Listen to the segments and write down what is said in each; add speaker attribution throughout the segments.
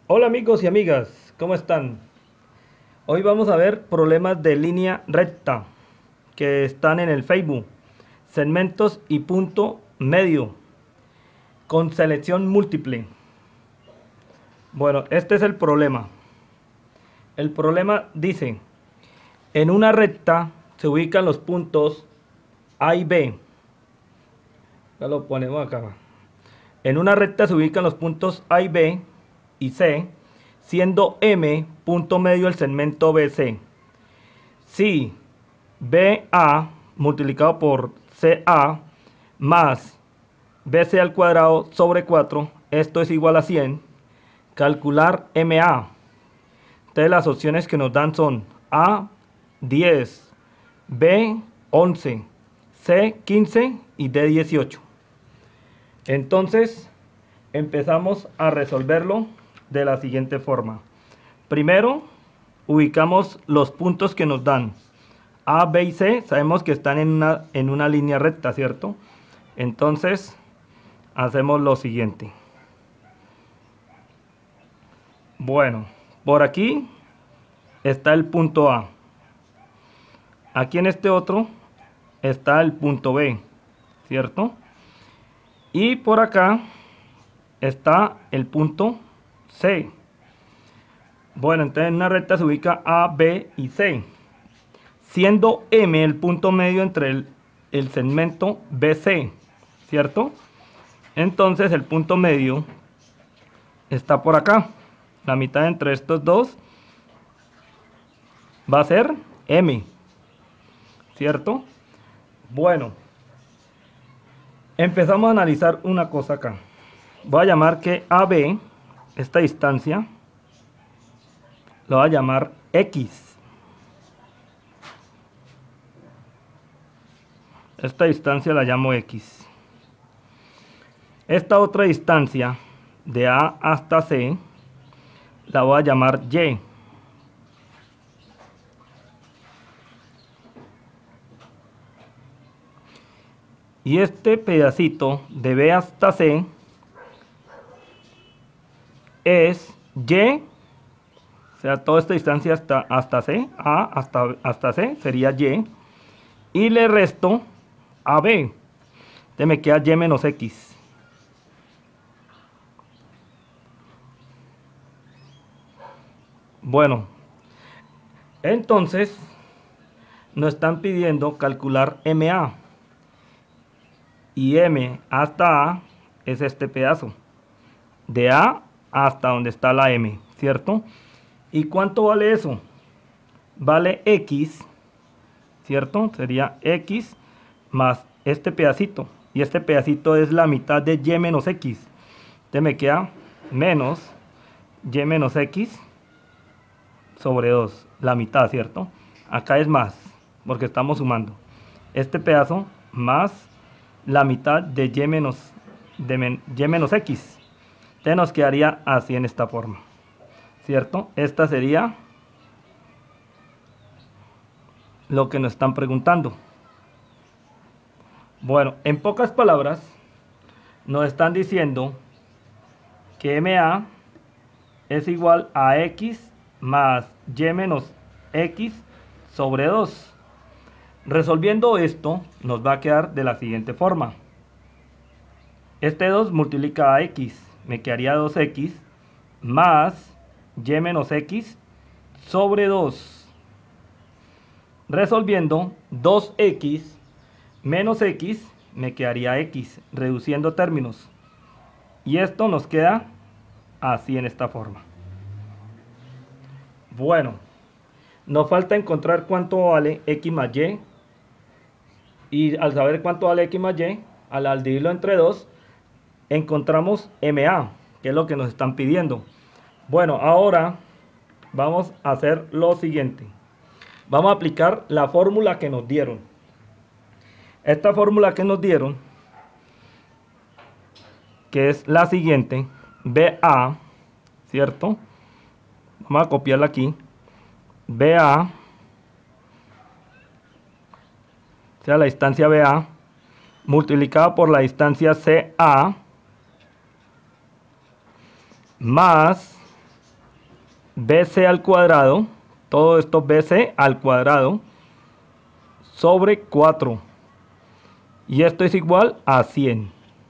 Speaker 1: Hola amigos y amigas, ¿cómo están? Hoy vamos a ver problemas de línea recta que están en el Facebook, segmentos y punto medio, con selección múltiple. Bueno, este es el problema. El problema dice, en una recta se ubican los puntos A y B. Ya lo ponemos acá. En una recta se ubican los puntos A y B y C, siendo M punto medio el segmento BC. Si BA multiplicado por CA más BC al cuadrado sobre 4, esto es igual a 100, calcular MA. Entonces las opciones que nos dan son A 10, B 11, C 15 y D 18. Entonces empezamos a resolverlo de la siguiente forma. Primero ubicamos los puntos que nos dan. A, B y C sabemos que están en una línea recta, ¿cierto? Entonces hacemos lo siguiente. Bueno, por aquí está el punto A. Aquí en este otro está el punto B, ¿cierto? Y por acá está el punto C. Bueno, entonces en una recta se ubica A, B y C, siendo M el punto medio entre el segmento BC, ¿cierto? Entonces el punto medio está por acá. La mitad entre estos dos va a ser M, ¿cierto? Bueno, empezamos a analizar una cosa acá. Voy a llamar que AB, esta distancia, lo voy a llamar X. Esta distancia la llamo X. Esta otra distancia, de A hasta C, la voy a llamar Y. Y este pedacito de B hasta C es Y, o sea, toda esta distancia hasta C, A hasta C sería Y. Y le resto a B. Entonces me queda Y menos X. Bueno, entonces nos están pidiendo calcular MA. Y M hasta A es este pedazo. De A hasta donde está la M, ¿cierto? ¿Y cuánto vale eso? Vale X, ¿cierto? Sería X más este pedacito. Y este pedacito es la mitad de Y menos X. Entonces me queda menos Y menos X sobre 2. La mitad, ¿cierto? Acá es más, porque estamos sumando. Este pedazo más la mitad de Y menos X. Entonces nos quedaría así en esta forma, ¿cierto? Esta sería lo que nos están preguntando. Bueno, en pocas palabras, nos están diciendo que MA es igual a X más Y menos X sobre 2. Resolviendo esto, nos va a quedar de la siguiente forma. Este 2 multiplica a X, me quedaría 2X más Y menos X sobre 2. Resolviendo 2X menos X, me quedaría X, reduciendo términos. Y esto nos queda así en esta forma. Bueno, nos falta encontrar cuánto vale X más Y. Y al saber cuánto vale X más Y, al dividirlo entre 2, encontramos MA, que es lo que nos están pidiendo. Bueno, ahora vamos a hacer lo siguiente. Vamos a aplicar la fórmula que nos dieron. Esta fórmula que nos dieron, que es la siguiente, BA, ¿cierto? Vamos a copiarla aquí. BA, o sea, la distancia BA, multiplicada por la distancia CA, más BC al cuadrado, todo esto BC al cuadrado, sobre 4. Y esto es igual a 100.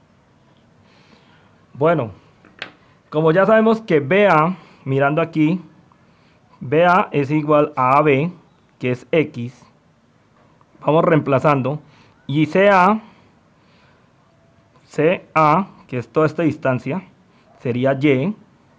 Speaker 1: Bueno, como ya sabemos que BA, mirando aquí, BA es igual a AB, que es X. Vamos reemplazando. Y CA, que es toda esta distancia, sería Y.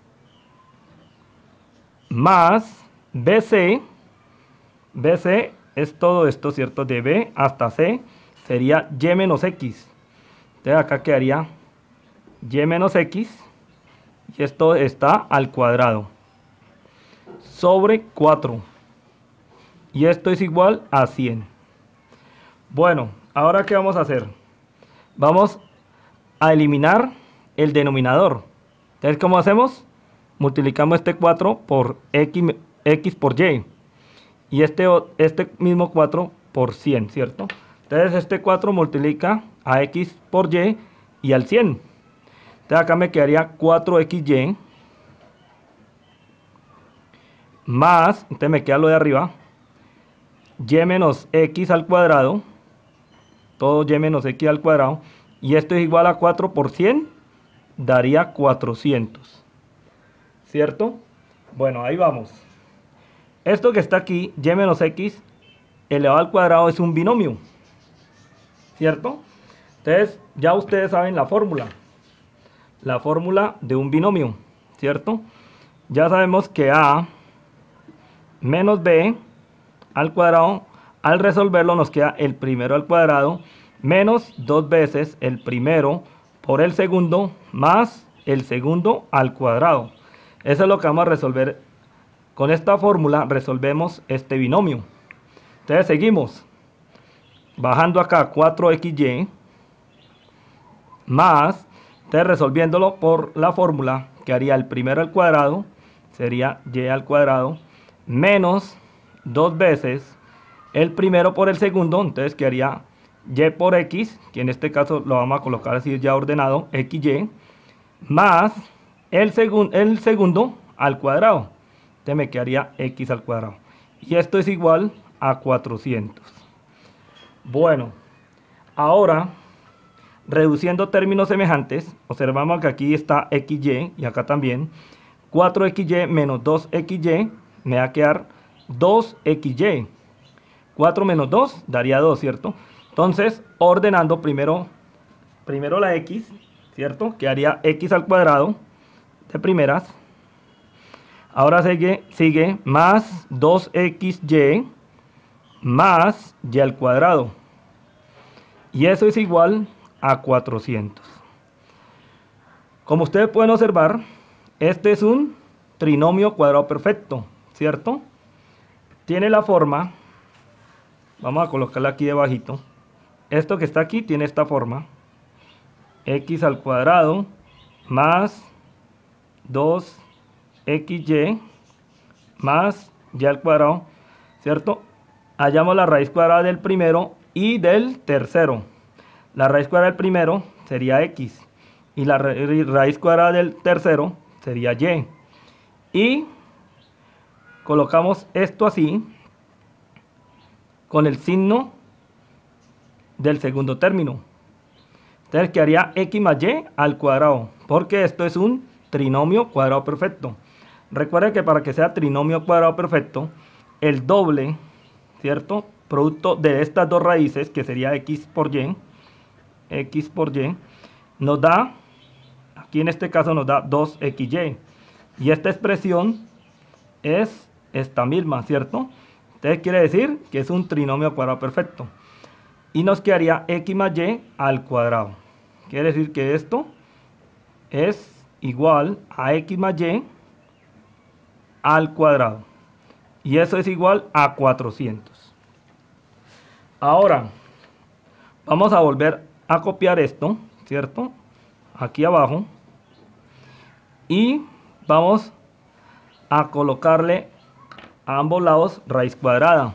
Speaker 1: Más BC. BC es todo esto, ¿cierto? De B hasta C sería Y menos X. Entonces acá quedaría Y menos X. Y esto está al cuadrado. Sobre 4. Y esto es igual a 100. Bueno, ahora ¿qué vamos a hacer? Vamos a eliminar el denominador. Entonces, ¿cómo hacemos? Multiplicamos este 4 por X por Y. Y este mismo 4 por 100, ¿cierto? Entonces este 4 multiplica a X por Y y al 100. Entonces acá me quedaría 4XY más, entonces me queda lo de arriba, Y menos X al cuadrado, todo Y menos X al cuadrado, y esto es igual a 4 por 100, daría 400, ¿cierto? Bueno, ahí vamos. Esto que está aquí, Y menos X elevado al cuadrado, es un binomio, ¿cierto? Entonces, ya ustedes saben la fórmula de un binomio, ¿cierto? Ya sabemos que A menos B al cuadrado, al resolverlo nos queda el primero al cuadrado menos 2 veces el primero por el segundo más el segundo al cuadrado. Eso es lo que vamos a resolver. Con esta fórmula resolvemos este binomio. Entonces seguimos bajando acá 4XY más, entonces resolviéndolo por la fórmula que haría el primero al cuadrado, sería Y al cuadrado, menos 2 veces el primero por el segundo, entonces quedaría Y por X, que en este caso lo vamos a colocar así ya ordenado, XY, más el segundo al cuadrado, entonces me quedaría X al cuadrado. Y esto es igual a 400. Bueno, ahora reduciendo términos semejantes, observamos que aquí está XY y acá también. 4XY menos 2XY me va a quedar 2XY. 4 menos 2 daría 2, ¿cierto? Entonces, ordenando primero la X, ¿cierto? Quedaría X al cuadrado de primeras. Ahora sigue más 2XY más Y al cuadrado. Y eso es igual a 400. Como ustedes pueden observar, este es un trinomio cuadrado perfecto, ¿cierto? Tiene la forma, vamos a colocarla aquí debajito. Esto que está aquí tiene esta forma: X al cuadrado más 2XY más Y al cuadrado, ¿cierto? Hallamos la raíz cuadrada del primero y del tercero. La raíz cuadrada del primero sería X y la raíz cuadrada del tercero sería Y. Y colocamos esto así con el signo del segundo término. Entonces quedaría X más Y al cuadrado, porque esto es un trinomio cuadrado perfecto. Recuerden que para que sea trinomio cuadrado perfecto, el doble, ¿cierto?, producto de estas dos raíces, que sería X por Y, nos da, aquí en este caso nos da 2XY. Y esta expresión es esta misma, ¿cierto? Entonces quiere decir que es un trinomio cuadrado perfecto. Y nos quedaría X más Y al cuadrado. Quiere decir que esto es igual a X más Y al cuadrado. Y eso es igual a 400. Ahora, vamos a volver a copiar esto, ¿cierto? Aquí abajo. Y vamos a colocarle a ambos lados raíz cuadrada,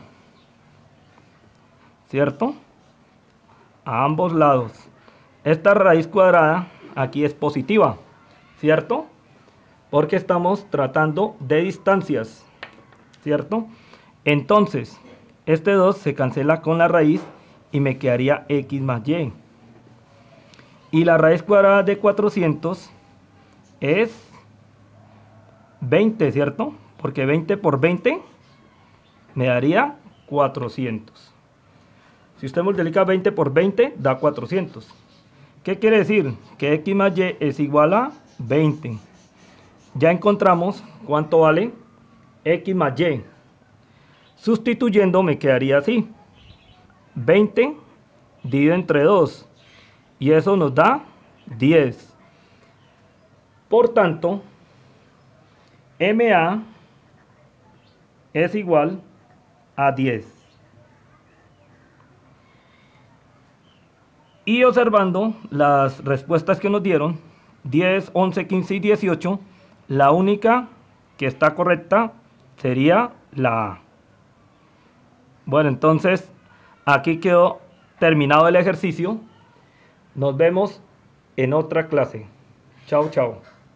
Speaker 1: ¿cierto? A ambos lados. Esta raíz cuadrada aquí es positiva, ¿cierto? porque estamos tratando de distancias, ¿cierto? Entonces, este 2 se cancela con la raíz y me quedaría x más y. Y la raíz cuadrada de 400 es 20, ¿cierto? Porque 20 por 20 me daría 400. Si usted multiplica 20 por 20, da 400. ¿Qué quiere decir? Que x más y es igual a 20. Ya encontramos cuánto vale x más y. Sustituyendo me quedaría así. 20 dividido entre 2. Y eso nos da 10. Por tanto, MA es igual a 10. Y observando las respuestas que nos dieron, 10, 11, 15 y 18, la única que está correcta sería la A. Bueno, entonces aquí quedó terminado el ejercicio. Nos vemos en otra clase. Chao, chao.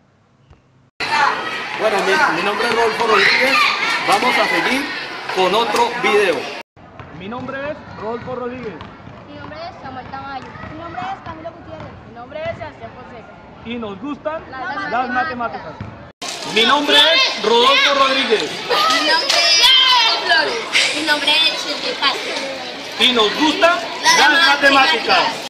Speaker 2: Bueno, mi nombre es Rodolfo Rodríguez. Vamos a seguir con otro video.
Speaker 1: Mi nombre es Rodolfo Rodríguez.
Speaker 3: Mi nombre es Samuel Tamayo. Mi nombre es Camilo Gutiérrez. Mi nombre es Sebastián Fonseca.
Speaker 1: Y nos gustan
Speaker 3: Las
Speaker 1: matemáticas.
Speaker 2: Mi nombre es Rodolfo Rodríguez.
Speaker 3: Mi nombre es Flores. Mi nombre es Chile Castro.
Speaker 2: Y nos gustan las matemáticas.